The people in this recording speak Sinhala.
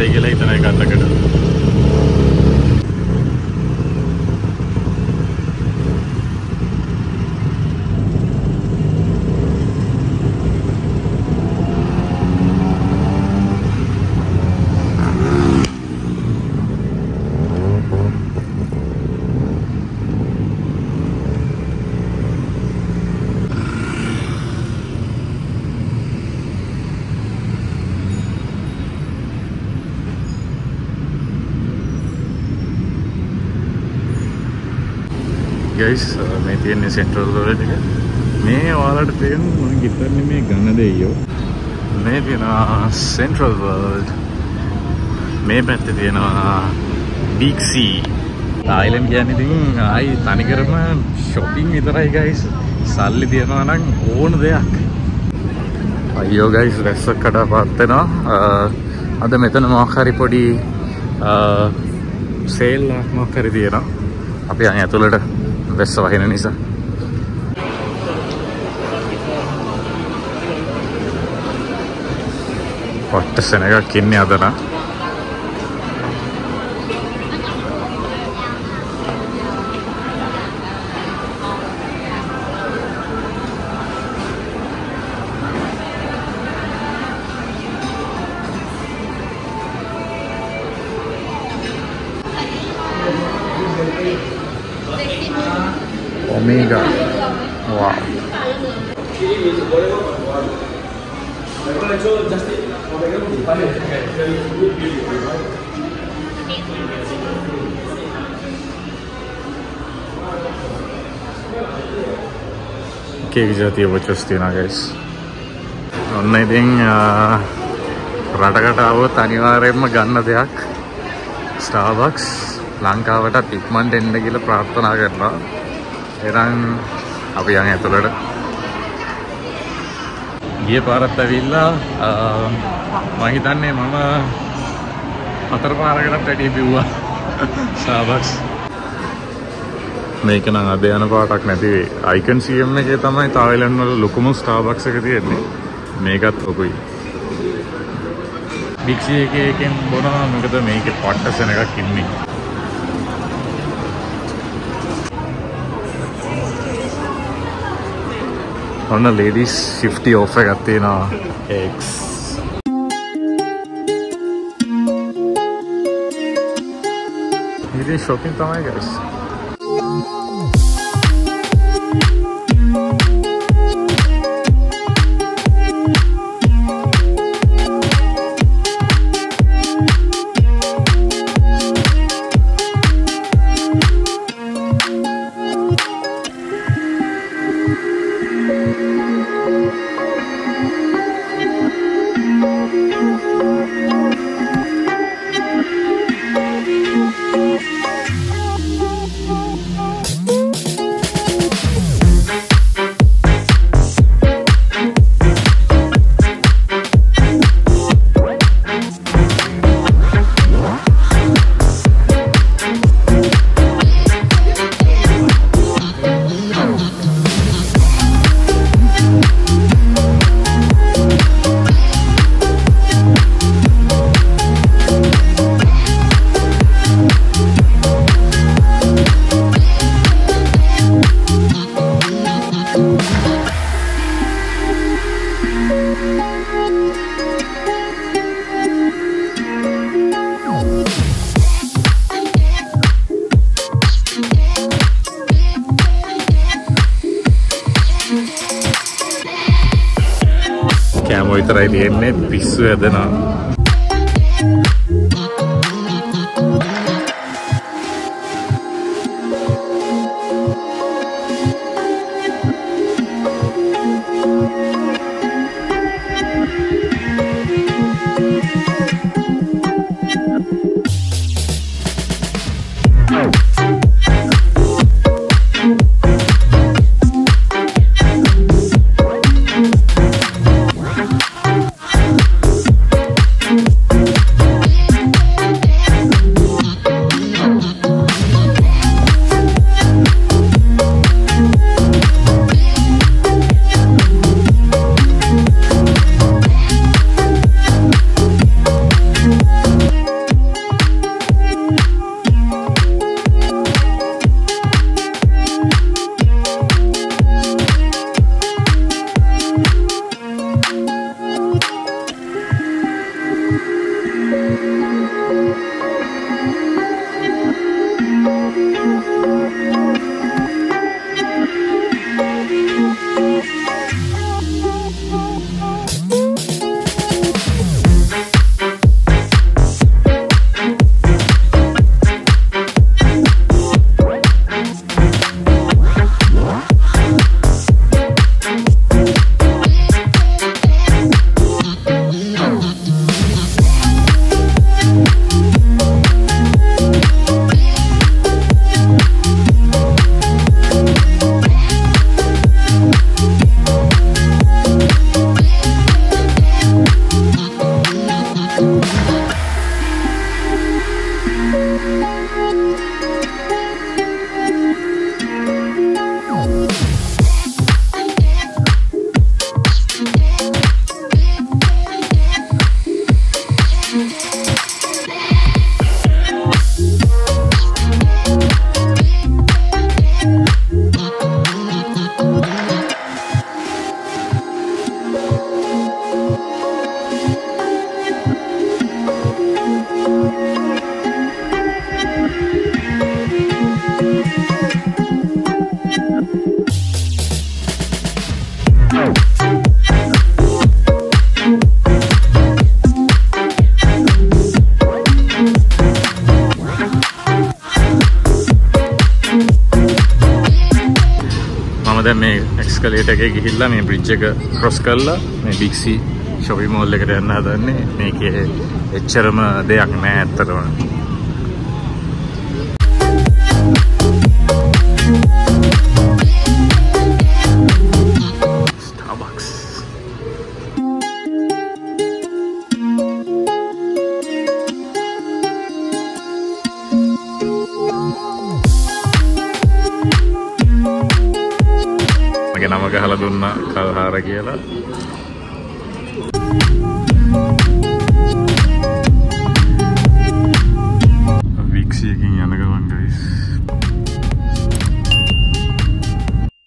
හරි කියලා හිතන එකකට. Guys, මේ තියෙන්නේ සෙන්ට්‍රල් රෝඩ් එක. මේ ඔයාලට පේන මම හිතන්නේ මේ ඝන දෙයියෝ. මේ තියෙනවා සෙන්ට්‍රල් රෝඩ්. මේ පැත්තේ තියෙනවා බිග් සී. තායිලන්ඩ් කියන්නේ ඉතින් ආයි තනිකරම shopping විතරයි guys. සල්ලි තියනවා නම් ඕන දෙයක්. අයියෝ guys, රැස්සක් කඩාපත් වෙනවා. අද මෙතන මොකක් හරි පොඩි සේල් මොකක් හරි තියෙනවා. අපි යන් ඇතුළට වැස්ස වහින නිසා. පොට්ට සෙනගක් ඉන්නේ අද නම්. Omega. Wow. Cake jatiya bachos තියෙනවා guys. ඔන්න ඉතින් රටකට આવොත් අනිවාර්යයෙන්ම ගන්න දෙයක් Starbucks. ලංකාවට ඉක්මනට එන්න කියලා ප්‍රාර්ථනා කරනවා. එහෙනම් අපි යන් ඇතුළට. ගිය පාරත් ඇවිල්ලා මම හිතන්නේ මම 4 පාරකටත් වැඩි බිව්වා Starbucks. මේක නම් අද යන පාටක් නැති වෙයි. Icon CM එකේ තමයි තායිලන්ඩ් වල ලොකුම Starbucks එක තියෙන්නේ. මේකත් ලොකුයි. Big C එකෙන් බොනවා මොකද මේකේ පොට්ට සෙනගක් ඉන්නේ. ඔන්න ladies 50 off එකක් තියෙනවා X. ඉතින් shopping තමයි guys. කෑම විතරයි තියෙන්නේ පිස්සු හැදෙනවා. දැන් මේ එක්ස්කලේටර් එකේ ගිහිල්ලා මේ බ්‍රිජ් එක ක්‍රොස් කරලා මේ බිග් සී shopping mall එකට යන්න හදන්නේ. මේකේ එච්චරම දෙයක් නෑ ඇත්තටම. Starbucks. මගේ නම ගහලා දුන්නා කල්හාර කියලා.